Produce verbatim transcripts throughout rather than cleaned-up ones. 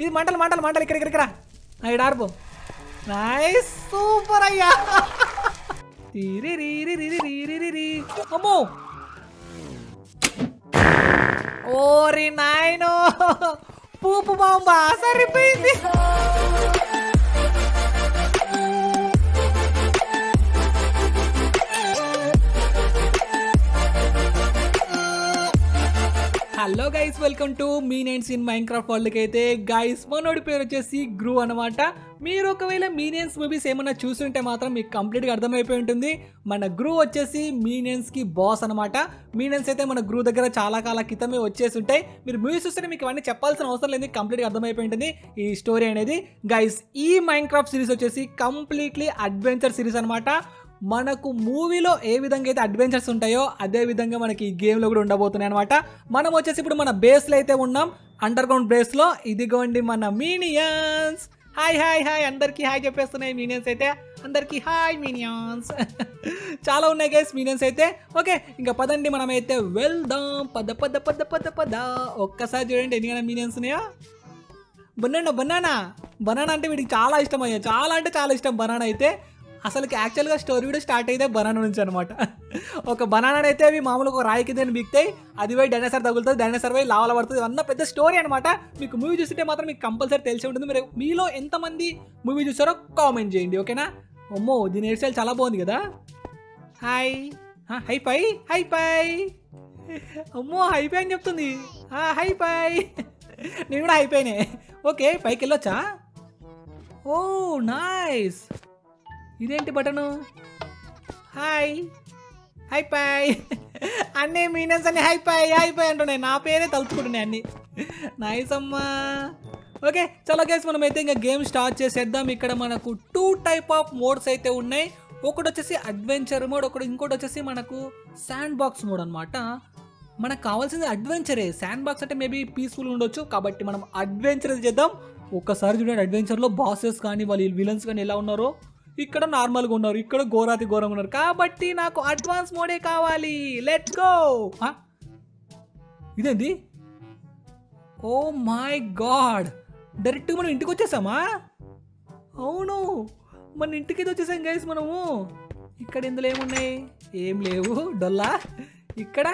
ఇది మంటలు మంటలు మంటలు ఇక్కడ ఇక్కడ ఇక్కడ ఆర్పు నైస్ సూపర్ అయ్యా అమ్మో ఓరి నాయనో పూపు బాంబా సరిపోయింది హలో గైస్ వెల్కమ్ టు మీ నేన్స్ ఇన్ మైన్క్రాఫ్ట్ వరల్డ్కి అయితే గైస్ మనోడి పేరు వచ్చేసి గ్రూ అనమాట. మీరు ఒకవేళ మీనియన్స్ మూవీస్ ఏమన్నా చూస్తుంటే మాత్రం మీకు కంప్లీట్గా అర్థమైపోయి ఉంటుంది. మన గ్రూ వచ్చేసి మీనియన్స్కి బాస్ అనమాట. మీనియన్స్ అయితే మన గ్రూ దగ్గర చాలా కాల క్రితమే వచ్చేసి ఉంటాయి. మీరు మూవీస్ చూస్తే మీకు ఇవన్నీ చెప్పాల్సిన అవసరం లేదు, కంప్లీట్గా అర్థమైపోయి ఉంటుంది ఈ స్టోరీ అనేది. గైస్ ఈ మైన్క్రాఫ్ట్ సిరీస్ వచ్చేసి కంప్లీట్లీ అడ్వెంచర్ సిరీస్ అనమాట. మనకు మూవీలో ఏ విధంగా అయితే అడ్వెంచర్స్ ఉంటాయో అదే విధంగా మనకి ఈ గేమ్లో కూడా ఉండబోతున్నాయి అనమాట. మనం వచ్చేసి ఇప్పుడు మన బేస్లో అయితే ఉన్నాం, అండర్ గ్రౌండ్ బేస్లో. ఇదిగోండి మన మీనియన్స్. హాయ్ హాయ్ హాయ్ అందరికీ హాయ్ చెప్పేస్తున్నాయి మీనియన్స్ అయితే. అందరికీ హాయ్ మీనియన్స్. చాలా ఉన్నాయి గైస్ మీనియన్స్ అయితే. ఓకే ఇంకా పదండి మనమైతే వెళ్దాం. పద పద పద పద పద. ఒక్కసారి చూడండి ఎన్ని మీనియన్స్ ఉన్నాయో. బనానా బనానా బనానా అంటే వీడికి చాలా ఇష్టం అయ్యా, చాలా అంటే చాలా ఇష్టం బనానా అయితే. అసలుకి యాక్చువల్గా స్టోరీ కూడా స్టార్ట్ అయితే బనానా నుంచి అనమాట. ఒక బనానా అయితే అవి మామూలుగా ఒక రాయి కింద బిగుతాయి, అది పోయి డైనోసార్ తగులుతుంది, డైనోసార్ పోయి లావల పడుతుంది. అన్న పెద్ద స్టోరీ అనమాట. మీకు మూవీ చూస్తుంటే మాత్రం మీకు కంపల్సరీ తెలిసి ఉంటుంది. మీరు మీలో ఎంతమంది మూవీ చూస్తారో కామెంట్ చేయండి ఓకేనా. అమ్మో దీని హెయిర్ స్టైల్ చాలా బాగుంది కదా. హాయ్ హై పై హై పై. అమ్మో హై పై అని చెప్తుంది. హై పై నేను కూడా హై పైనే. ఓకే పైకి వెళ్ళొచ్చా. ఓ నైస్. ఇదేంటి బటను. హాయ్ హై పై. అన్నీ మీనియన్స్ అన్ని హై పై హై పై అంటున్నాయి, నా పేరే తలుచుకుంటున్నాయి అన్నీ. నైస్ అమ్మా. ఓకే చలో గైస్ మనం అయితే ఇంకా గేమ్ స్టార్ట్ చేసేద్దాం. ఇక్కడ మనకు టూ టైప్ ఆఫ్ మోడ్స్ అయితే ఉన్నాయి. ఒకటి వచ్చేసి అడ్వెంచర్ మోడ్, ఒకటి ఇంకోటి వచ్చేసి మనకు శాండ్ బాక్స్ మోడ్ అనమాట. మనకు కావాల్సింది అడ్వెంచరే. శాండ్ బాక్స్ అంటే మేబీ పీస్ఫుల్ ఉండొచ్చు, కాబట్టి మనం అడ్వెంచర్ చేద్దాం. ఒక్కసారి చూడండి అడ్వెంచర్లో బాసెస్ కానీ వాళ్ళు విలన్స్ కానీ ఎలా ఉన్నారో. ఇక్కడ నార్మల్గా ఉన్నారు, ఇక్కడ ఘోరాతి ఘోరంగా ఉన్నారు, కాబట్టి నాకు అడ్వాన్స్ మోడే కావాలి. Let's go. ఇదేంటి. ఓ మై గాడ్ డైరెక్ట్గా మనం ఇంటికి వచ్చేసామా. అవును మన ఇంటికి వచ్చేసాం గైస్ మనము. ఇక్కడ ఇందులో ఏమున్నాయి, ఏం లేవు డొల్లా. ఇక్కడ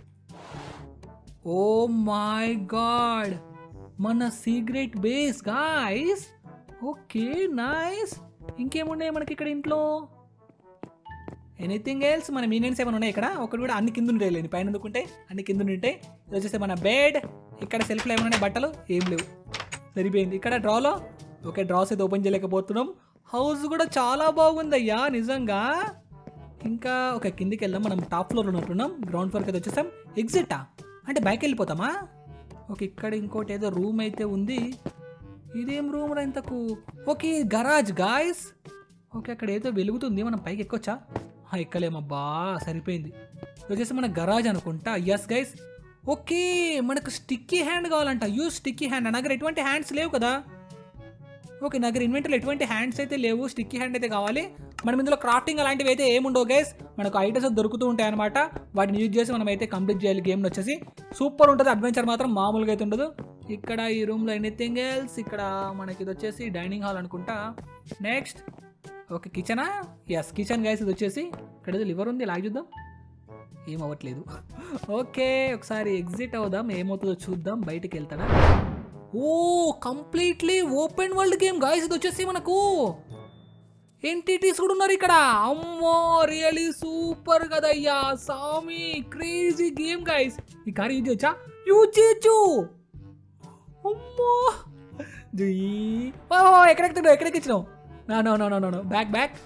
ఓ మై గాడ్ మన secret base guys. Okay nice. ఇంకేమున్నాయి మనకి ఇక్కడ ఇంట్లో. Anything else. మన మీనియన్స్ ఏమైనా ఉన్నాయి ఇక్కడ. ఒకటి కూడా అన్ని కింద ఉంటాయి, లేని పైన ఎందుకుంటే అన్ని కింద ఉంటాయి. ఇది వచ్చేసి మన బెడ్. ఇక్కడ సెల్ఫ్లో ఏమైనా ఉన్నాయి, బట్టలు ఏం లేవు, సరిపోయింది. ఇక్కడ డ్రాలో ఓకే డ్రాస్ అయితే ఓపెన్ చేయలేకపోతున్నాం. హౌస్ కూడా చాలా బాగుంది అయ్యా నిజంగా. ఇంకా ఒక కిందికి వెళ్దాం. మనం టాప్ ఫ్లోర్లో ఉన్నట్టున్నాం, గ్రౌండ్ ఫ్లోర్కి అయితే వచ్చేసాం. ఎగ్జిటా అంటే బైక్ వెళ్ళిపోతామా. ఓకే ఇక్కడ ఇంకోటి ఏదో రూమ్ అయితే ఉంది. ఇదేం రూమ్ రా ఇంతకు. Okay garage guys. ఓకే అక్కడ ఏదో వెలుగుతుంది, మనం పైకి ఎక్కొచ్చా. ఎక్కలేమబ్బా సరిపోయింది. వచ్చేసి మన గరాజ్ అనుకుంటా. Yes guys. ఓకే మనకు స్టిక్కీ హ్యాండ్ కావాలంట. Use sticky hand. నా దగ్గర ఎటువంటి హ్యాండ్స్ లేవు కదా. ఓకే నా దగ్గర ఇన్వెంటరీలో ఎటువంటి హ్యాండ్స్ అయితే లేవు, స్టిక్కీ హ్యాండ్ అయితే కావాలి. మనం ఇందులో క్రాఫ్టింగ్ అలాంటివి అయితే ఏముండవు గైస్. మనకు ఐటమ్స్ దొరుకుతూ ఉంటాయి అనమాట. వాటిని యూజ్ చేసి మనం అయితే కంప్లీట్ చేయాలి గేమ్ని వచ్చేసి. సూపర్ ఉంటుంది అడ్వెంచర్ మాత్రం, మామూలుగా అయితే ఉండదు. ఇక్కడ ఈ రూమ్లో ఎనీథింగ్ ఎల్స్. ఇక్కడ మనకి ఇది వచ్చేసి డైనింగ్ హాల్ అనుకుంటా. నెక్స్ట్ ఓకే కిచెనా. Yes kitchen guys. ఇది వచ్చేసి ఇక్కడ ఏదో లివర్ ఉంది, లాగ్ చూద్దాం. ఏమవ్వట్లేదు. ఓకే ఒకసారి ఎగ్జిట్ అవుదాం, ఏమవుతుందో చూద్దాం. బయటికి వెళ్తాడా. Oh completely open world game guys. ఇది వచ్చేసి మనకు ఎంటిటీస్ కూడా ఉన్నారు ఇక్కడ. అమ్మో రియలీ సూపర్ కదయ్యా సామి. Crazy game guys. ఈ కార్ యూజ్ చేయొచ్చా. యూజ్ చేయొచ్చు. అమ్మో ఎక్కడెక్కుతాడు, ఎక్కడెక్కించినావు. నా no no no no back back.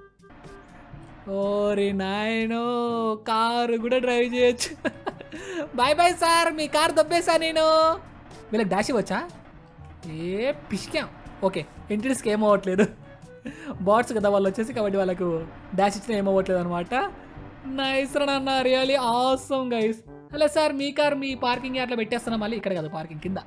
ఓరి నాయనో కారు కూడా డ్రైవ్ చేయొచ్చు. బాయ్ బాయ్ సార్, మీ కారు దబ్బేసా నేను. వీళ్ళకి డాష్ ఇవ్వచ్చా. ఏ పిసికాం. ఓకే ఎంట్రీస్కి ఏమవ్వట్లేదు, బాట్స్ కదా వాళ్ళు వచ్చేసి, కాబట్టి వాళ్ళకు డాష్ ఇచ్చిన ఏమవ్వట్లేదు అనమాట. Nice run really awesome guys. Hello sir మీ కార్ మీ పార్కింగ్ అట్లా పెట్టేస్తున్నాం. మళ్ళీ ఇక్కడ కదా పార్కింగ్ కింద.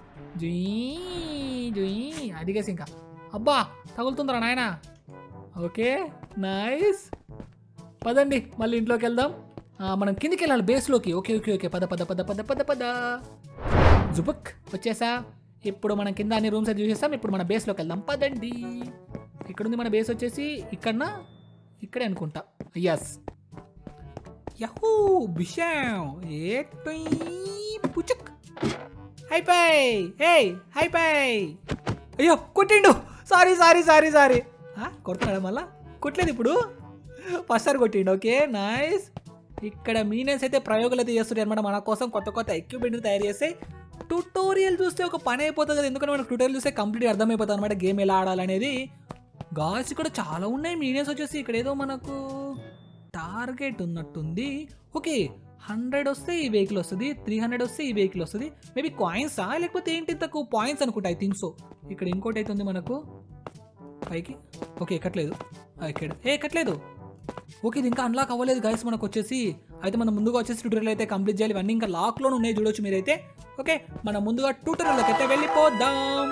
జుయ్ జుయ్ అడిగేసి ఇంకా అబ్బా తగులుతుందిరా నాయన. Okay nice. పదండి మళ్ళీ ఇంట్లోకి వెళ్దాం. మనం కిందికి వెళ్ళాలి బేస్లోకి. ఓకే ఓకే ఓకే పద పద పద పద పద పద. జుబక్ వచ్చేసా. ఇప్పుడు మనం కింద అన్ని రూమ్స్ అయితే చూసేస్తాం. ఇప్పుడు మన బేస్లోకి వెళ్దాం పదండి. ఇక్కడ ఉంది మన బేస్ వచ్చేసి ఇక్కడనా ఇక్కడే అనుకుంటా. ఎస్ యహూ బిషాం ఏ పుచుక్ అయిపోయి ఏ అయిపోయి. అయ్యో కొట్టిండు. సారీ సారీ సారీ సారీ కొడుతున్నాడా మళ్ళా? కొట్టలేదు ఇప్పుడు, ఫస్ట్ సారి కొట్టిండు. Okay nice. ఇక్కడ మీనెన్స్ అయితే ప్రయోగాలు అయితే చేస్తుంటాయి అనమాట. మన కోసం కొత్త కొత్త ఎక్విప్మెంట్ తయారు చేస్తే ట్యూటోరియల్ చూస్తే ఒక పని అయిపోతుంది కదా. ఎందుకంటే మనకు ట్యూటోరియల్ చూస్తే కంప్లీట్ అర్థమైపోతుంది అనమాట గేమ్ ఎలా ఆడాలనేది. గాస్ ఇక్కడ చాలా ఉన్నాయి మీనియన్స్ వచ్చేసి. ఇక్కడ ఏదో మనకు టార్గెట్ ఉన్నట్టుంది. ఓకే హండ్రెడ్ వస్తే ఈ వెహికల్ వస్తుంది, త్రీ హండ్రెడ్ వస్తే ఈ వెహికల్ వస్తుంది. మేబీ కాయిన్సా లేకపోతే ఏంటి తక్కువ పాయింట్స్ అనుకుంటా, ఐ థింక్ సో. ఇక్కడ ఇంకోటి అయితే ఉంది మనకు పైకి. ఓకే ఎక్కట్లేదు, ఇక్కడ ఏ ఎక్కట్లేదు. ఓకే ఇది ఇంకా అన్లాక్ అవ్వలేదు గైస్ మనకు వచ్చేసి. అయితే మనం ముందుగా వచ్చేసి ట్యూటోరియల్ అయితే కంప్లీట్ చేయాలి. ఇవన్నీ ఇంకా లాక్లోనే ఉన్నాయి చూడొచ్చు మీరైతే. ఓకే మనం ముందుగా ట్యూటోరియల్లోకి అయితే వెళ్ళిపోదాం.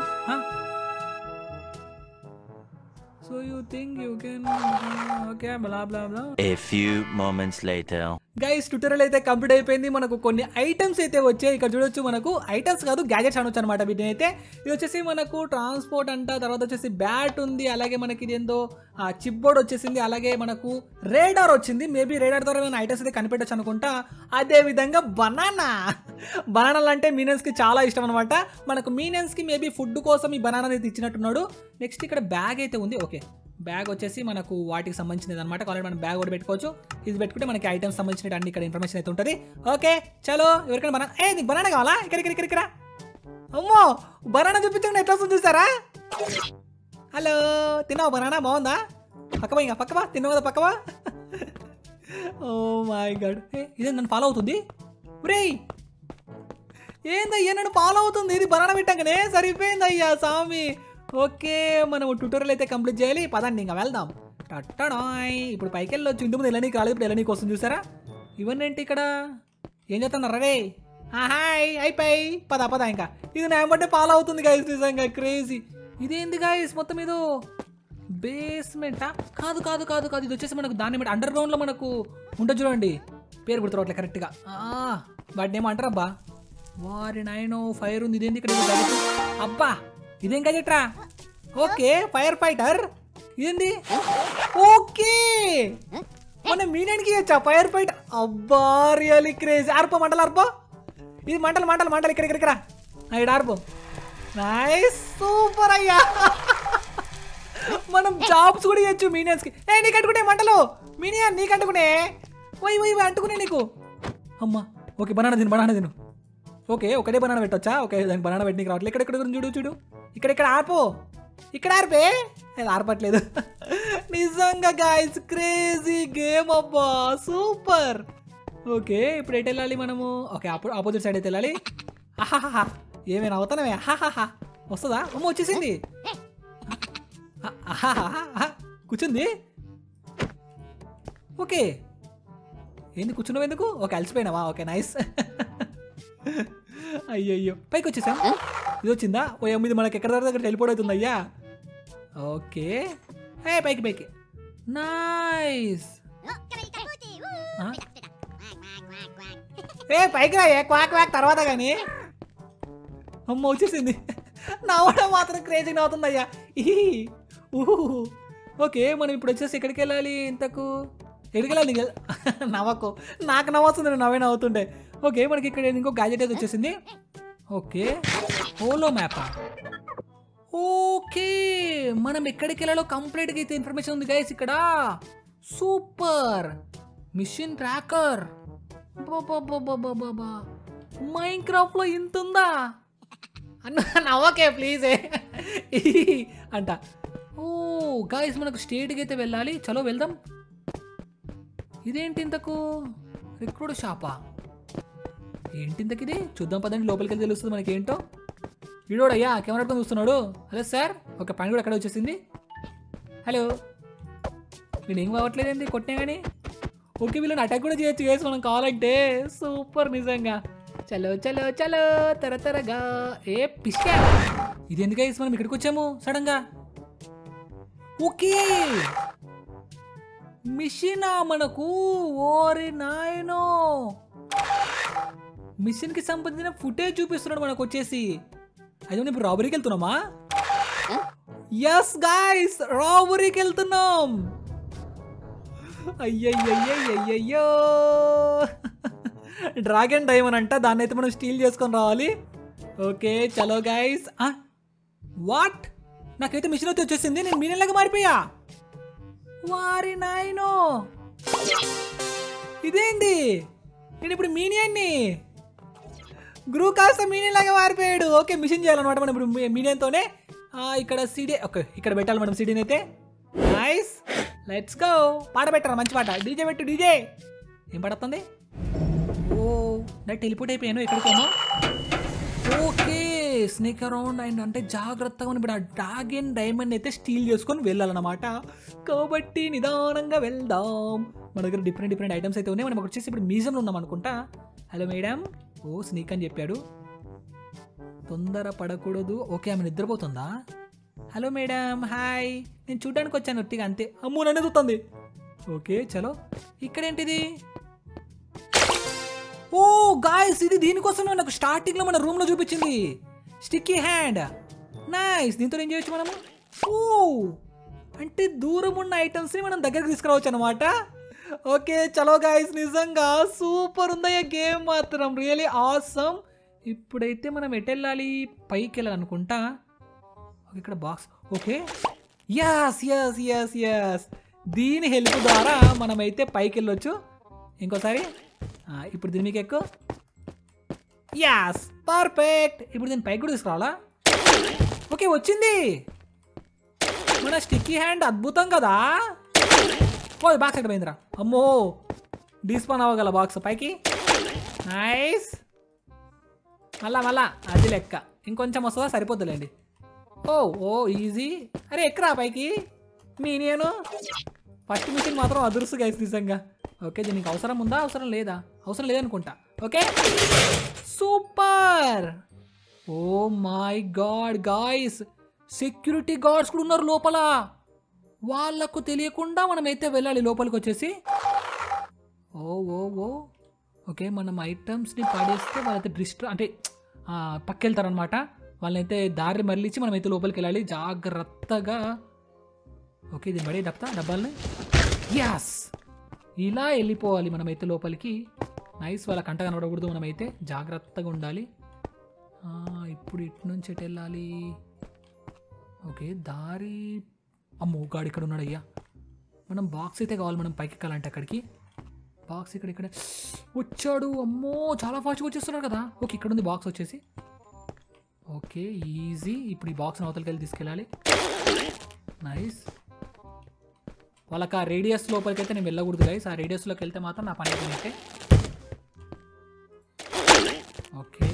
So you think you can okay blah blah blah. A few moments later. Guys tutorial అయితే కంప్లీట్ అయిపోయింది. మనకు కొన్ని ఐటమ్స్ అయితే వచ్చాయి. ఇక్కడ చూడొచ్చు మనకు ఐటమ్స్ కాదు గ్యాజెట్స్ అనొచ్చు అనమాట వీటిని అయితే. ఇది వచ్చేసి మనకు ట్రాన్స్పోర్ట్ అంట, తర్వాత వచ్చేసి బ్యాట్ ఉంది, అలాగే మనకి ఇది ఏందో చిప్ బోర్డ్ వచ్చేసింది, అలాగే మనకు రేడార్ వచ్చింది. మేబీ రేడార్ ద్వారా నేను ఐటమ్స్ అయితే కనిపెట్టచ్చు అనుకుంటా. అదే విధంగా బనానా బనానాలు అంటే మీనియన్స్కి చాలా ఇష్టం అనమాట. మనకు మీనియన్స్కి మేబీ ఫుడ్ కోసం ఈ బనానా అయితే ఇచ్చినట్టున్నాడు. నెక్స్ట్ ఇక్కడ బ్యాగ్ అయితే ఉంది. ఓకే బ్యాగ్ వచ్చేసి మనకు వాటికి సంబంధించినది అనమాట. కావాలి మనం బ్యాగ్ కూడా పెట్టుకోవచ్చు. ఇది పెట్టుకుంటే మనకి ఐటమ్స్ సంబంధించిన అన్ని ఇక్కడ ఇన్ఫర్మేషన్ అయితే ఉంటుంది. ఓకే చలో ఎవరికైనా బనానా ఏ నీకు బనానా కావాలా? ఇక్కడ ఇక్కడ ఇక్కడ ఇక్కడ అమ్మో బనానా చూపించండి ఎట్లా వస్తుంది చూసారా? హలో తిన్నావా బనానా? బాగుందా? పక్కవా ఇంకా పక్కవా తిన్నావు కదా పక్కవా. ఓ మై గాడ్ ఇదే నన్ను ఫాలో అవుతుంది. రేయ్ ఏందయ్యా నన్ను ఫాలో అవుతుంది. ఇది బనానా పెట్టాకనే సరిపోయిందయ్యా స్వామి. ఓకే మనం ట్యూటోరియల్ అయితే కంప్లీట్ చేయాలి. పదండి ఇంకా వెళ్దాం. టట్టడాయ్ ఇప్పుడు పైకి వెళ్ళొచ్చు. ఇంటి ముందు వెళ్ళనీకి రాలేదు, ఇప్పుడు వెళ్ళనీకి వస్తుంది చూసారా. ఇవన్నీ ఏంటి ఇక్కడ ఏం చేస్తున్నారు? రే హాయ్ అయిపోయి పద పద ఇంకా. ఇది నా బట్టే ఫాలో అవుతుంది గైస్, నిజంగా క్రేజీ. ఇదేంది గైస్ మొత్తం ఏదో బేస్మెంటా? కాదు కాదు కాదు కాదు ఇది వచ్చేసి మనకు దాన్ని బట్టి అండర్ గ్రౌండ్లో మనకు ఉంటుంది చూడండి. పేరు గుర్తురావట్లే కరెక్ట్గా. వాటిని ఏమో అంటారబ్బా. వారి నైన్ ఫైర్ ఉంది. ఇదేంది ఇక్కడ అబ్బా ఇదేం గజెట్రా? ఓకే ఫైర్ ఫైటర్ ఇదేంది? ఓకే మన మీనానికి ఇచ్చా ఫైర్ ఫైటర్. అబ్బా రియలీ క్రేజీ. ఆర్పో మంటలు ఆర్పో. ఇది మంటలు మంటలు మంటలు ఇక్కడ ఇక్కడ ఇక్కడ ఆర్పో. నైస్ సూపర్ అయ్యా. మనం జాబ్స్ కూడా ఇవ్వచ్చు మీనియన్స్కి. ఏ నీకు అంటుకునే మంటలు మీనియన్ నీకు అంటుకునే వై వై అంటుకునే నీకు. అమ్మా ఓకే బనానా తిను బనానా తిను. ఓకే ఒకటే బనానా పెట్టొచ్చా? ఓకే దానికి బనానా పెట్టి రావట్లేదు. ఇక్కడ ఇక్కడ చూడు చూడు ఇక్కడ ఇక్కడ ఆర్పో. ఇక్కడ ఆర్పే అది ఆర్పట్లేదు. నిజంగా గాయ్స్ క్రేజీ గేమ్ అబ్బా సూపర్. ఓకే ఇప్పుడు ఎటు వెళ్ళాలి మనము? ఓకే అప్పుడు ఆపోజిట్ సైడ్ అయితే వెళ్ళాలి. ఆహాహా ఏమైనా అవుతానవే. ఆహాహా వస్తుందా? అమ్మ వచ్చేసింది. కూర్చుంది. ఓకే ఏంది కూర్చున్నావు ఎందుకు? ఓకే అలసిపోయినావా? Okay nice. అయ్యయ్యో పైకి వచ్చేసాం. ఇది వచ్చిందా? ఓ ఎనిమిది మనకి ఎక్కడ దగ్గర వెళ్ళిపోతుంది అయ్యా. ఓకే ఏ పైకి పైకి నైస్. ఏ పైకి రా క్వాక్ క్వాక్ తర్వాత కానీ. అమ్మ వచ్చేసింది. నవ్వడం మాత్రం క్రేజీ నవ్వుతుంది అయ్యా. ఊహు ఓకే మనం ఇప్పుడు వచ్చేసి ఎక్కడికి వెళ్ళాలి? ఇంతకు ఎక్కడికి వెళ్ళాలి? నవ్వకు నాకు నవ్వుతుంది, నవ్వే నవ్వుతుండే. ఓకే మనకి ఇక్కడ ఇంకో గ్యాజెట్ అయితే వచ్చేసింది. ఓకే ఓలో మ్యాపా? ఓకే మనం ఎక్కడికి వెళ్ళాలో కంప్లీట్గా అయితే ఇన్ఫర్మేషన్ ఉంది గైస్ ఇక్కడ. Super machine tracker. మైన్క్రాఫ్ట్ లో ఇంత ఉందా అన్న? నవ్వకే ప్లీజ్ అంట. ఓ గైస్ మనకు స్టేట్కి అయితే వెళ్ళాలి. చలో వెళ్దాం. ఇదేంటి ఇంతకు రిక్రూట్ షాపా? ఏంటి ఇంతకు ఇది? చూద్దాం పదండి లోపలికి వెళ్ళి తెలుస్తుంది మనకి ఏంటో. వీడోడయ్యా కెమెరా పెట్టుకొని చూస్తున్నాడు. Hello sir. ఒక పని కూడా అక్కడ వచ్చేసింది. హలో నేను ఏం కావట్లేదండి కొట్టినా కానీ. ఓకే వీళ్ళని అటాక్ కూడా చేయొచ్చు చేసి మనం కావాలంటే. సూపర్ నిజంగా. చలో చలో చలో త్వర త్వరగా. ఏ పిస్కా ఇది ఎందుకు వేసి మనం ఇక్కడికి వచ్చాము సడన్ గా? ఓకే మిషనా మనకు? ఓరి నాయనో మిషన్ కి సంబంధించిన ఫుటేజ్ చూపిస్తున్నాడు మనకు వచ్చేసి. అయితే మనం ఇప్పుడు రాబరీకి వెళ్తున్నామా? ఎస్ గాయ్స్, రాబరీకి వెళ్తున్నాం. అయ్యయ్యయ్యయ్యయ్యో, డ్రాగన్ డైమండ్ అంట, దాన్ని అయితే మనం స్టీల్ చేసుకొని రావాలి. ఓకే చలో గాయ్స్. వాట్, నాకైతే మిషన్ అయితే వచ్చేసింది. నేను మీనలాగా మారిపోయా. వారి నాయనో, ఇదేంటి? నేను ఇప్పుడు మీనియన్ని, గ్రూ కాస్త మీనియన్ లాగా మారిపోయాడు. ఓకే మిషన్ చేయాలన్నమాట మనం ఇప్పుడు మీనియన్తోనే. ఇక్కడ సీడీ, ఓకే ఇక్కడ పెట్టాలి మనం సీడీని అయితే. Nice, let's go. పాట పెట్టరా, మంచి పాట. డీజే పెట్టు, డీజే. ఏం పడుతుంది? ఓ నా టెలిపోర్ట్ అయిపోయాను ఎక్కడికేమో. ఓకే స్నేక్ అరౌండ్ అండ్ అంటే జాగ్రత్తగా ఇప్పుడు ఆ డ్రాగన్ డైమండ్ అయితే స్టీల్ చేసుకొని వెళ్ళాలన్నమాట. కాబట్టి నిదానంగా వెళ్దాం. మన దగ్గర డిఫరెంట్ డిఫరెంట్ ఐటమ్స్ అయితే ఉన్నాయి. మనం వచ్చేసి ఇప్పుడు మ్యూజియంలో ఉన్నాం అనుకుంటా. Hello madam. ఓ స్నేక్ అని చెప్పాడు. తొందర పడకూడదు. ఓకే ఆమె నిద్రపోతుందా? Hello madam, hi. నేను చూడడానికి వచ్చాను ఒట్టిగా, అంతే. అమ్మో నన్ను చూస్తుంది. ఓకే చలో. ఇక్కడేంటిది? ఓ గాయ్స్, ఇది దీనికోసమే నాకు స్టార్టింగ్లో మన రూమ్లో చూపించింది. Sticky hand. నైస్, దీంతో ఏం చేయొచ్చు మనము? ఓ అంటే దూరం ఉన్న ఐటమ్స్ని మనం దగ్గరికి తీసుకురావచ్చు అనమాట. ఓకే చలో గాయ్స్, నిజంగా సూపర్ ఉందయ్యా గేమ్ మాత్రం, రియలీ ఆసమ్. ఇప్పుడైతే మనం ఎటు వెళ్ళాలి? పైకి వెళ్ళాలనుకుంటా. ఇక్కడ box. Okay yes yes yes yes, దీని హెల్ప్ ద్వారా మనమైతే పైకి వెళ్ళొచ్చు. ఇంకోసారి ఇప్పుడు దీని మీకు ఎక్కువ. Yes perfect. ఇప్పుడు దీన్ని పైకి కూడా తీసుకురావాలా? ఓకే వచ్చింది మన స్టిక్కీ హ్యాండ్. అద్భుతం కదా. ఓ బాక్స్ ఎక్కడ పోయిందిరా? అమ్మో, డిస్పాన్ అవ్వగల బాక్స్ పైకి. నైస్, మళ్ళా మళ్ళా అది లెక్క. ఇంకొంచెం వస్తుందా? సరిపోద్దులేండి. Oh oh easy. అరే ఎక్కరా పైకి. మీ నేను ఫస్ట్ మిషన్ మాత్రం అదుర్సు గైస్ నిజంగా. ఓకే దీనికి అవసరం ఉందా? అవసరం లేదా? అవసరం లేదనుకుంటా. Okay super. Oh my god guys, security guards కూడా ఉన్నారు లోపల. వాళ్ళకు తెలియకుండా మనమైతే వెళ్ళాలి లోపలికి వచ్చేసి. ఓ ఓ ఓ ఓకే మనం ఐటమ్స్ని పడేస్తే వాళ్ళైతే డిస్ట్రా అంటే పక్కెళ్తారనమాట. వాళ్ళనైతే దారి మరలించి మనమైతే లోపలికి వెళ్ళాలి జాగ్రత్తగా. ఓకే దీన్ని పడే డబ్బా డబ్బాలని. యాస్, ఇలా వెళ్ళిపోవాలి మనమైతే లోపలికి. నైస్, వాళ్ళ కంట కనబడకూడదు, మనమైతే జాగ్రత్తగా ఉండాలి. ఇప్పుడు ఇటు నుంచి ఎటు వెళ్ళాలి? ఓకే దారి. అమ్మో గాడు ఇక్కడ ఉన్నాడు అయ్యా. మనం బాక్స్ అయితే కావాలి మనం పైకి ఎక్కాలంటే. అక్కడికి బాక్స్ ఇక్కడ ఇక్కడ వచ్చాడు. అమ్మో చాలా ఫాస్ట్గా వచ్చేస్తున్నాడు కదా. ఓకే ఇక్కడ ఉంది బాక్స్ వచ్చేసి. Okay easy. ఇప్పుడు ఈ బాక్స్ అవతలకి వెళ్ళి తీసుకెళ్ళాలి. నైస్. వాళ్ళకి ఆ రేడియస్ లోపలికి అయితే నేను వెళ్ళకూడదు గైస్. ఆ రేడియస్లోకి వెళ్తే మాత్రం నా పని అయిపోయినట్టే. Okay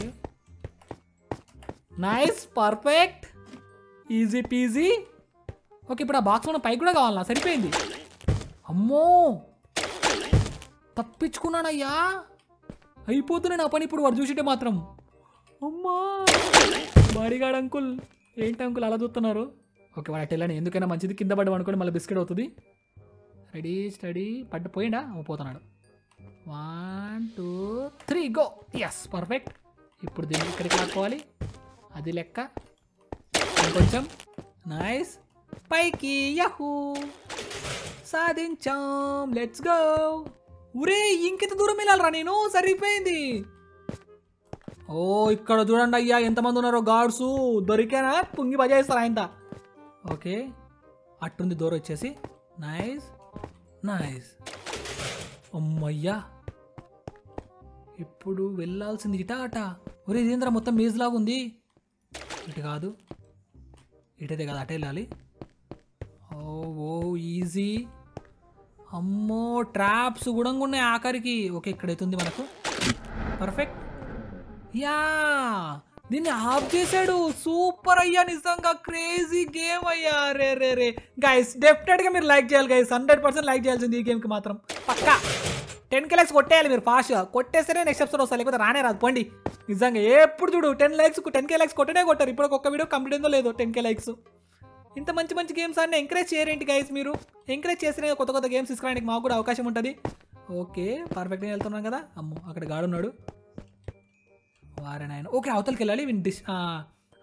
nice perfect, easy peasy. Okay ఇప్పుడు ఆ బాక్స్ మన పైకి కూడా కావాలన్నా? సరిపోయింది. అమ్మో తప్పించుకున్నానయ్యా. అయిపోతున్నాయి నా పని ఇప్పుడు వాడు చూసింటే మాత్రం. అమ్మా బాడీగాడ్ అంకుల్, ఏంటి అంకుల్ అలా చూస్తున్నారు? ఓకే వాడు అట్టెళ్ళని, ఎందుకైనా మంచిది. కింద పడ్డం అనుకోండి మళ్ళీ బిస్కెట్ అవుతుంది. Ready steady. పడ్డ పోయిండా? పోతున్నాడు. One two three go. Yes perfect. ఇప్పుడు దీన్ని ఇక్కడికి లాక్కోవాలి, అది లెక్క. ఇంకొంచెం. నైస్, పైకి. యహూ సాధించాం. Let's go. ఊరే ఇంకెంత దూరం వెళ్ళాలరా నేను? సరిపోయింది. ఓ ఇక్కడ చూడండి అయ్యా ఎంతమంది ఉన్నారో గార్డ్స్. దొరికానా పుంగి బజాయిస్తారు ఆయన. ఓకే అట్టుంది దూరం వచ్చేసి. Nice nice. అమ్మయ్యా ఇప్పుడు వెళ్ళాల్సింది ఇటా అట. ఒరే ఇదేంద్రా మొత్తం మేజ్ లాగా ఉంది. ఇటు కాదు, ఇటైతే కాదు, అటే వెళ్ళాలి. ఓ ఓ ఈజీ. అమ్మో ట్రాప్స్ కూడా ఉన్నాయి ఆఖరికి. ఓకే ఇక్కడైతుంది మనకు. పర్ఫెక్ట్. యా దీన్ని ఆఫ్ చేశాడు. సూపర్ అయ్యా, నిజంగా క్రేజీ గేమ్ అయ్యా. రే రే రే గైస్ డెఫినెట్గా మీరు లైక్ చేయాలి గైస్. హండ్రెడ్ పర్సెంట్ లైక్ చేయాల్సింది ఈ గేమ్కి మాత్రం పక్కా. టెన్ కే లైక్స్ కొట్టేయాలి మీరు ఫాస్ట్గా. కొట్టేస్తేనే నెక్స్ట్ ఎపిసోడ్ వస్తారు, లేకపోతే రానే రాదు. పోండి నిజంగా. ఎప్పుడు చూడు ten likes ten K likes కొట్టనే కొట్టారు. ఇప్పుడు ఒక్క వీడియో కంప్లీట్ అయిందో లేదో టెన్ కే లైక్స్. ఇంత మంచి మంచి గేమ్స్ అన్నీ ఎంకరేజ్ చేయరేంటి గైస్ మీరు? ఎంకరేజ్ చేస్తేనే కొత్త కొత్త గేమ్స్ తీసుకోవడానికి మాకు కూడా అవకాశం ఉంటుంది. ఓకే పర్ఫెక్ట్గా వెళ్తున్నాం కదా. అమ్మో అక్కడ గాడున్నాడు. వారే నాయన. ఓకే అవతలకి వెళ్ళాలి. వీని డిస్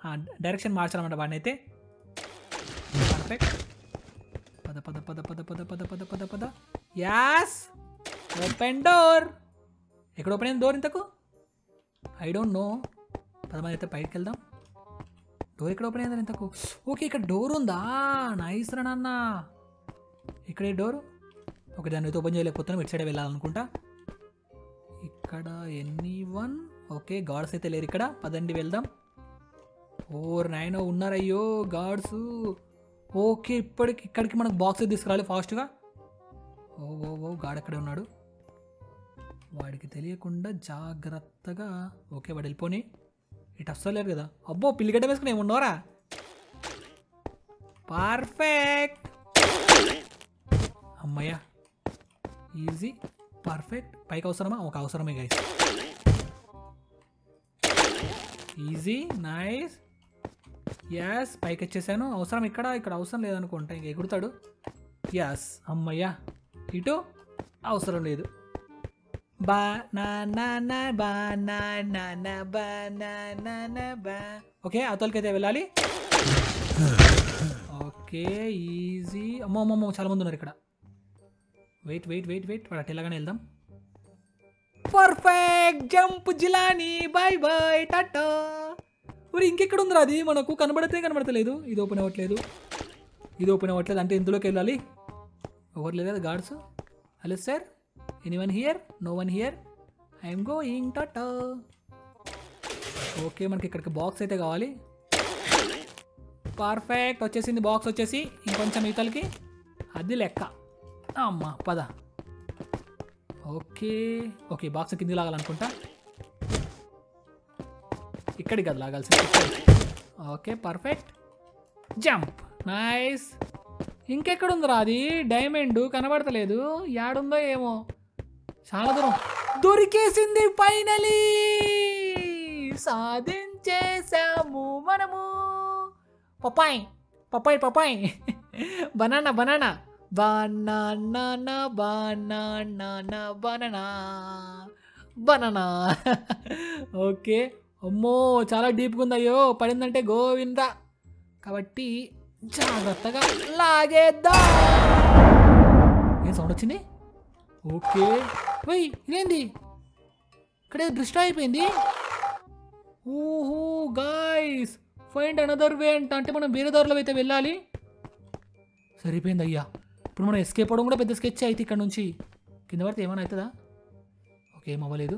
డైరెక్షన్ మార్చాలన్నమాట వాడిని అయితే. పర్ఫెక్ట్. పద పద పద పద పద పద పద పద పద యాస్ ఓపెన్ డోర్. ఎక్కడ ఓపెన్ అయింది డోర్ ఇంతకు? I don't know. పదమని అయితే పైకి వెళ్దాం. డోర్ ఎక్కడ ఓపెన్ అయిందని ఇంతకు? ఓకే ఇక్కడ డోర్ ఉందా? నైస్ రా నాన్న. ఇక్కడే డోర్. ఓకే దాన్ని అయితే ఓపెన్ చేయలేకపోతున్నాం, ఇటు సైడే వెళ్ళాలనుకుంటా. ఇక్కడ ఎనీ వన్. ఓకే గాడ్స్ అయితే లేరు ఇక్కడ. పదండి వెళ్దాం. ఓర్ నైన్ ఉన్నారయ్యో గాడ్స్. ఓకే ఇప్పటికి ఇక్కడికి మనకు బాక్స్ తీసుకురావాలి ఫాస్ట్గా. ఓ ఓ ఓ గాడ్ అక్కడే ఉన్నాడు, వాడికి తెలియకుండా జాగ్రత్తగా. ఓకే వాడు వెళ్ళిపోని. ఇటు వస్తలేరు కదా. అబ్బో పిల్లిగడ్డ వేసుకుని ఏమున్నారా. పర్ఫెక్ట్. అమ్మయ్యా ఈజీ. పర్ఫెక్ట్. పైకి అవసరమా? ఒక అవసరమే గైస్. Easy nice. యాస్ పైకి వచ్చేసాను. అవసరం ఇక్కడ ఇక్కడ అవసరం లేదనుకుంటా, ఇంక ఎగురుతాడు. యాస్ అమ్మయ్యా. ఇటు అవసరం లేదు. బా నా నా బా నా నా బా నా బా. ఓకే అవతలకైతే వెళ్ళాలి. Okay easy. అమ్మో అమ్మమ్మో చాలా మంది ఉన్నారు ఇక్కడ. వెయిట్ వెయిట్ వెయిట్ వెయిట్ వాడు అట్టేలాగానే వెళ్దాం. పర్ఫెక్ట్ జంప్ జిలాని. Bye bye tata. మరి ఇంకెక్కడ ఉందిరా అది? మనకు కనబడితే కనబడతలేదు. ఇది ఓపెన్ అవ్వట్లేదు, ఇది ఓపెన్ అవ్వట్లేదు. అంటే ఇందులోకి వెళ్ళాలి. ఎవరు లేదు guards. Hello sir, anyone here? No one here. I'm going tata. Okay మనకి ఇక్కడికి బాక్స్ అయితే కావాలి. పర్ఫెక్ట్ వచ్చేసింది బాక్స్ వచ్చేసి. ఇంకొంచెం ఈతలకి అది లెక్క. అమ్మా పద. ఓకే ఓకే బాక్స్ కింది లాగాలనుకుంటా. ఇక్కడికి అది లాగాల్సింది. Okay perfect. Jump nice. ఇంకెక్కడ ఉందిరా అది? డైమండ్ కనబడతలేదు, యాడుందో ఏమో. చాలా దూరం. దొరికేసింది ఫైనలీ. సాధించేసాము మనము. పపాయ్ పపాయ్ పపాయ్. Banana banana banana banana banana banana. Okay అమ్మో చాలా డీప్గా ఉంది. అయ్యో పడిందంటే గోవిందా. కాబట్టి జాగ్రత్తగా లాగేద్దాం. ఏం సౌండ్ వచ్చింది? ఓకే వెయ్ ఇదేంది? ఇక్కడే దృష్టి అయిపోయింది. ఓహో గాయ్స్ ఫైండ్ అనదర్ వే అంట. అంటే మనం వేరే దారిలో అయితే వెళ్ళాలి. సరిపోయింది అయ్యా. ఇప్పుడు మనం ఎస్కేప్ అవ్వడం కూడా పెద్ద స్కెచ్ అయితే ఇక్కడ నుంచి కింద పడితే ఏమైనా అవుతుందా? ఓకే ఏం అవ్వలేదు.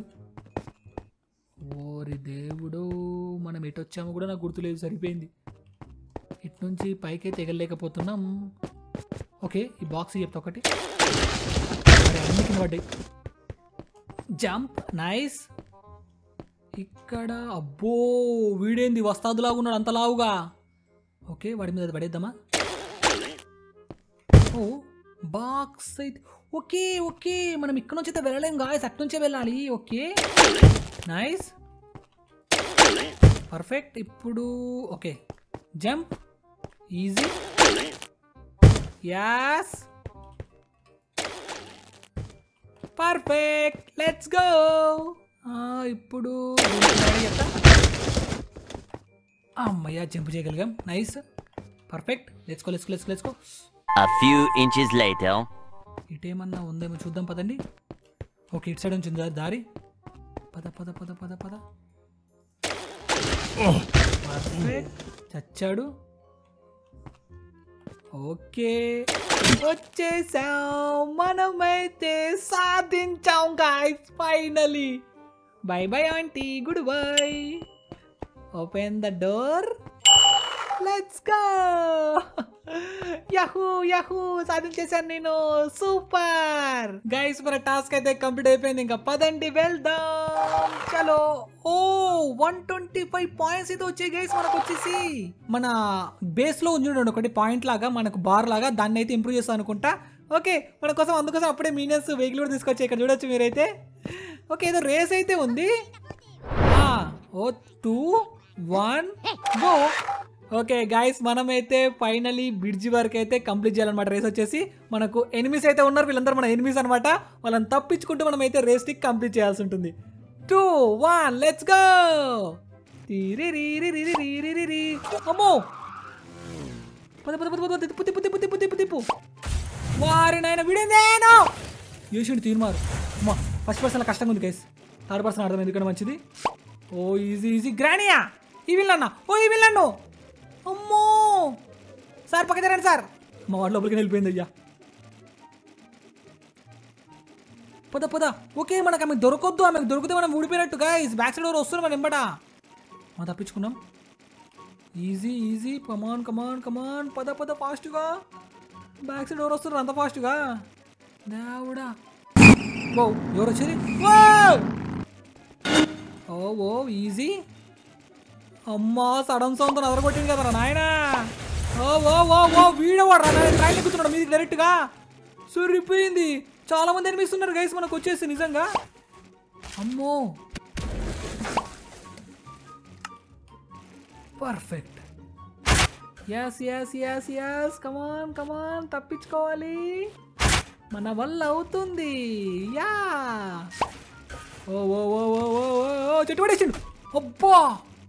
ఓరి దేవుడు మనం ఎటు వచ్చామో కూడా నాకు గుర్తులేదు. సరిపోయింది. ఇటు నుంచి పైకి తెగలేకపోతున్నాం. ఓకే ఈ బాక్స్ చెప్తా ఒకటి. అన్ని కింద పడ్డాయి. Jump nice. ఇక్కడ అబ్బో వీడేంది వస్తాదులాగా ఉన్నాడు అంత లావుగా. ఓకే వాడి మీద పడేద్దామా? ఓ బాక్స్ అయితే ఓకే ఓకే మనం ఇక్కడ నుంచి అయితే వెళ్ళలేం గాయస్, అటు నుంచే వెళ్ళాలి. Okay nice perfect. ఇప్పుడు okay jump easy. Yes perfect let's go. ఇప్పుడు అమ్మయ్యా జంప్ చేయగలిగాం. Nice perfect. Let's go let's go let's go. A few inches later. ఇటేమన్నా ఉందేమో చూద్దాం పదండి. ఓకే ఇటు సైడ్ నుంచి దారి. పద పద పద పద పద. పర్ఫెక్ట్ చచ్చాడు. ఓకే వచ్చేసాం మనమైతే సాధించాం guys finally. Bye bye aunty good bye. Open the door let's go. Yahoo yahoo సాధించేశాను నేను. సూపర్ గైస్ మన టాస్క్ అయితే కంప్లీట్ అయిపోయింది. ఇంకా పదండి వెళ్దాం చలో. Oh one twenty five points అయితే వచ్చాయి గైస్ మనకు వచ్చేసి. మన బేస్ లో ఉంచుండండి ఒకటి పాయింట్ లాగా మనకు బార్ లాగా, దాన్ని అయితే ఇంప్రూవ్ చేస్తాను అనుకుంటా. ఓకే మన కోసం అందుకోసం అప్పుడే మీనియన్స్ వెహికల్ కూడా తీసుకొచ్చి ఇక్కడ చూడొచ్చు మీరైతే. ఓకే ఏదో రేస్ అయితే ఉంది. Oh two one go. Okay guys మనమైతే ఫైనలీ బ్రిడ్జ్ వరకు అయితే కంప్లీట్ చేయాలన్నమాట. రేస్ వచ్చేసి మనకు ఎనిమిస్ అయితే ఉన్నారు, వీళ్ళందరూ మన ఎనిమిస్ అనమాట. వాళ్ళని తప్పించుకుంటూ మనం అయితే రేస్ ని కంప్లీట్ చేయాల్సి ఉంటుంది. Two one let's go. తీరిరిరిరిరిరిరిరి. అమ్మో పద పద పద పద తిప్పు తిప్పు తిప్పు తిప్పు తిప్పు తిప్పు. వారి నాయన విడిందేనో యూషుడ్ తీర్మారు. అమ్మా ఫస్ట్ పర్సన్ కష్టంగా ఉంది గైస్. థర్డ్ పర్సన్ అర్థం ఎందుకంటే మంచిది. ఓ ఈజీ ఈజీ గ్రానియా ఈ విల్లన్నా. ఓ ఈ విల్లన్ను. అమ్మో సార్ పక్క జరండి సార్. మా వాడి లోపలికి వెళ్ళిపోయింది అయ్యా. పద పద. ఓకే మనకు ఆమెకు దొరకొద్దు. ఆమెకు దొరికితే మనం ఊడిపోయినట్టు గైస్. బ్యాక్ సైడ్ ఎవరు వస్తున్నారు మన వెంబట. మనం తప్పించుకున్నాం. ఈజీ ఈజీ కమాన్ కమాన్ కమాన్. పద పద ఫాస్ట్గా. బ్యాక్ సైడ్ ఎవరు వస్తున్నారు అంత ఫాస్ట్గా. దేవుడా ఓ ఎవరు వచ్చేది. ఓ ఓ ఈజీ. అమ్మా సడన్ సౌండ్తో అదరగొట్టింది కదరా నాయన. ఓ ఓ ఓ ఓ వీడవాడు ట్రైన్ ఎక్కుతున్నాడు మీది డైరెక్ట్గా. సరిపోయింది. చాలా మంది అనిపిస్తున్నారు గైస్ మనకు వచ్చేసి నిజంగా. అమ్మో perfect. Yes yes yes yes come on come on తప్పించుకోవాలి. మన వల్ల అవుతుంది. యా ఓ ఓ ఓ ఓ ఓ ఓ చెట్టు పడేసిండు. అబ్బా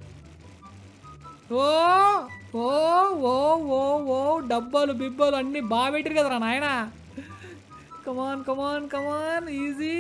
ఓ ఓ ఓ ఓ ఓ డబ్బాలు బిబ్బాలు అన్నీ బాగా పెట్టారు కదరా నాయన. కమాన్ కమాన్ కమాన్ ఈజీ.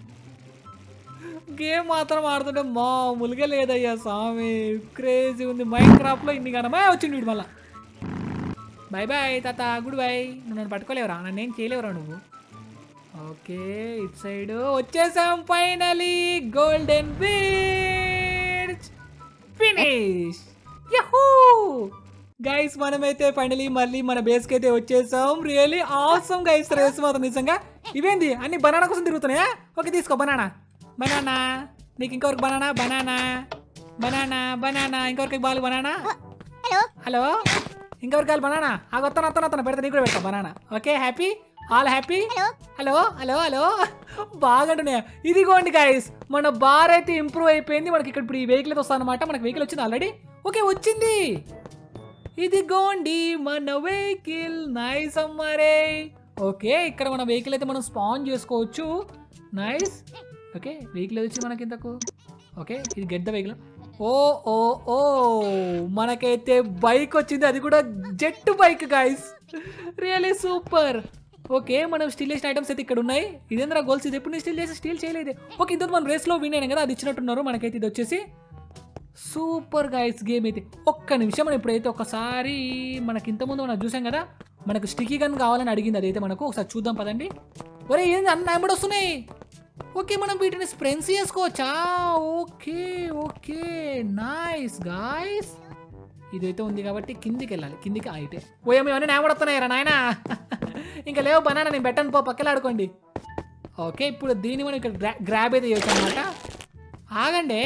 గేమ్ మాత్రం ఆడుతుంటే మామూలుగా లేదయ్యా స్వామి. క్రేజీ ఉంది. మైన్క్రాఫ్ట్లో ఇన్ని కనమా వచ్చింది వీడు మళ్ళా. బాయ్ బాయ్ తాత గుడ్ బాయ్. నువ్వు నన్ను పట్టుకోలేవురా నన్ను ఏం చేయలేవురా నువ్వు. ఓకే ఇట్ సైడ్ వచ్చేసాం finally. Golden beach finish. Yahoo guys మనమైతే ఫైనలీ మళ్ళీ మన బేస్కి అయితే వచ్చేసాం. రియలీ ఆసమ్ గైస్ రేస్ మాత్రం నిజంగా. ఇవేంది అన్ని బనానా కోసం తిరుగుతున్నాయా. ఓకే తీసుకో బనానా బనానా. నీకు ఇంకొకరికి బనానా బనానా బనానా బనానా. ఇంకొకరికి బాలు బనానా. హలో ఇంకొకరికి కావాలి బనానా. ఆ వస్తాను వస్తాను వస్తాను పెడతా నీకు కూడా పెడతా banana. Okay happy all happy. Hello hello hello బాగుంటున్నాయా. ఇదిగోండి గైస్ మన బార్ అయితే ఇంప్రూవ్ అయిపోయింది. మనకి ఇక్కడ ఇప్పుడు ఈ వెహికల్ అయితే వస్తాను అనమాట. మనకి వెహికల్ వచ్చింది ఆల్రెడీ. ఓకే వచ్చింది. ఇదిగోండి మన వెహికల్. నైస్ అమ్మారే. ఓకే ఇక్కడ మన వెహికల్ అయితే మనం స్పాన్ చేసుకోవచ్చు. నైస్. ఓకే వెహికల్ వచ్చి మనకి ఇంతకు. ఓకే ఇది get the vehicle. Oh oh oh మనకైతే బైక్ వచ్చింది. అది కూడా jet bike guys. Really super. Okay మనం స్టీల్ చేసిన ఐటమ్స్ అయితే ఇక్కడ ఉన్నాయి. ఇదేంద్రా గోల్స్. ఇది ఎప్పుడు నేను స్టీల్ చేసి స్టీల్ చేయలేదు. ఓకే ఇంత మనం రేస్లో విన్ అయినాం కదా అది ఇచ్చినట్టున్నారు మనకైతే. ఇది వచ్చేసి సూపర్ గైస్ గేమ్ అయితే. ఒక్క నిమిషం మనం ఇప్పుడైతే ఒకసారి మనకి ఇంతకుముందు మనం చూసాం కదా మనకు స్టికీ గన్ కావాలని అడిగింది. అదైతే మనకు ఒకసారి చూద్దాం పదండి. ఒరే ఏంది అన్న ఎంబడి వస్తున్నాయి. ఓకే మనం వీటిని స్ప్రెన్స్ చేసుకోవచ్చా. Okay okay nice guys. ఇదైతే ఉంది కాబట్టి కిందికి వెళ్ళాలి. కిందికి అయితే ఓ ఏమో అన్నీ నేమడుతున్నాయి రా నాయన. ఇంకా లేవు బనానా నేను బెట్టను పో పక్కన ఆడుకోండి. ఓకే ఇప్పుడు దీన్ని మనం ఇక్కడ గ్రా గ్రాబ్ అయితే చేయొచ్చు అనమాట. ఆగండి.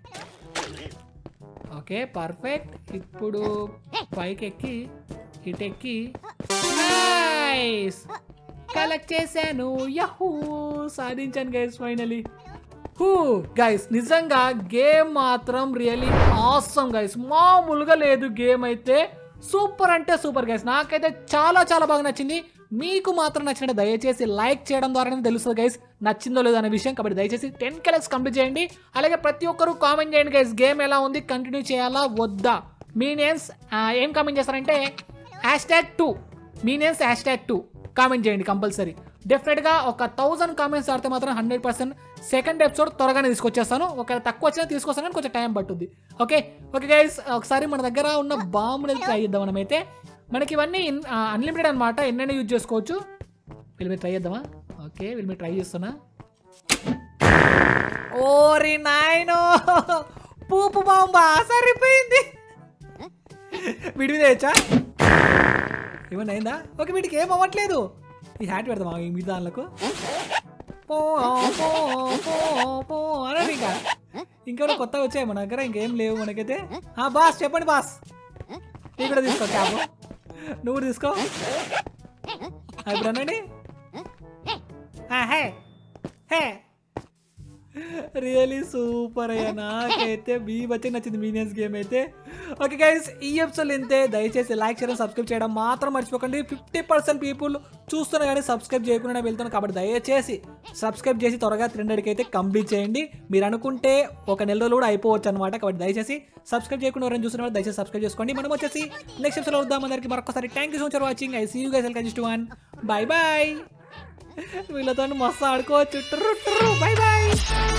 Okay perfect. ఇప్పుడు పైకి ఎక్కి ఇటు ఎక్కి నైస్ కలెక్ట్ చేశాను. యహూ సాధించాను గైస్ ఫైనలీ. హూ గైస్ నిజంగా గేమ్ మాత్రం రియలీ ఆసమ్ గైస్. మామూలుగా లేదు గేమ్ అయితే. సూపర్ అంటే సూపర్ గైస్. నాకైతే చాలా చాలా బాగా నచ్చింది. మీకు మాత్రం నచ్చినట్టు దయచేసి లైక్ చేయడం ద్వారానే తెలుస్తుంది గైస్ నచ్చిందో లేదో అనే విషయం. కాబట్టి దయచేసి టెన్ కే లైక్స్ కంప్లీట్ చేయండి. అలాగే ప్రతి ఒక్కరు కామెంట్ చేయండి గైస్ గేమ్ ఎలా ఉంది, కంటిన్యూ చేయాలా వద్దా. మీ నేమ్స్ ఏం కామెంట్ చేస్తారంటే హ్యాష్ ట్యాగ్ టూ మీ names hash tag two comment చేయండి కంపల్సరీ. డెఫినెట్గా ఒక థౌసండ్ కామెంట్స్ ఆడితే మాత్రం హండ్రెడ్ పర్సెంట్ సెకండ్ ఎపిసోడ్ త్వరగానే తీసుకొచ్చేస్తాను. ఒక తక్కువ వచ్చినా తీసుకొస్తాను కానీ కొంచెం టైం పట్టుద్ది. ఓకే ఓకే గైస్ ఒకసారి మన దగ్గర ఉన్న బాంబుని ట్రై చేద్దాం. మనమైతే మనకి ఇవన్నీ అన్లిమిటెడ్ అనమాట. ఎన్నైనా యూజ్ చేసుకోవచ్చు. వీళ్ళు మీరు ట్రై చేద్దామా. ఓకే వీళ్ళు మీరు ట్రై చేస్తున్నా. ఓరి నాయనో పూపు బాంబా సరిపోయింది. వీడి మీద వేయచ్చా ఏమన్నా అయిందా. ఓకే వీటికి ఏం అవ్వట్లేదు. ఈ హ్యాట్ పెడదామా ఈ మీద దానిలకు. పో పో పో అన్నారు. ఇంకా ఇంకెవరో కొత్తగా వచ్చాయి మన దగ్గర. ఇంకేం లేవు మనకైతే. బాస్ చెప్పండి బాస్. నీ కూడా తీసుకో క్యాబ్. నువ్వు తీసుకో. ఇప్పుడు అనండి. హే హే రియలీ సూపర్ అయ్యా. నాకైతే మీ వచ్చి నచ్చింది మీనియన్స్ గేమ్ అయితే. ఓకే గైస్, ఈ ఎపిసోడ్ ఇంతే. దయచేసి లైక్ చేయడం సబ్స్క్రైబ్ చేయడం మాత్రం మర్చిపోకండి. ఫిఫ్టీ పర్సెంట్ పీపుల్ చూస్తున్నా కానీ సబ్స్క్రైబ్ చేయకుండా వెళ్తున్నాను కాబట్టి దయచేసి సబ్స్క్రైబ్ చేసి త్వరగా త్రీ హండ్రెడ్కి అయితే కంప్లీట్ చేయండి. మీరు అనుకుంటే ఒక నెల రోజులు కూడా అయిపోవచ్చు అనమాట. కాబట్టి దయచేసి సబ్స్క్రైబ్ చేయకుండా ఎవరైనా చూస్తున్న వాళ్ళు దయచేసి సబ్స్క్రైబ్ చేసుకోండి. మనం వచ్చేసి నెక్స్ట్ ఎపిసోడ్ వద్దాం. అందరికి మరొకసారి thank you so much for watching. I see you guys welcome to one. Bye bye. వీళ్ళతో మస్తు ఆడుకోవచ్చు. Bye bye.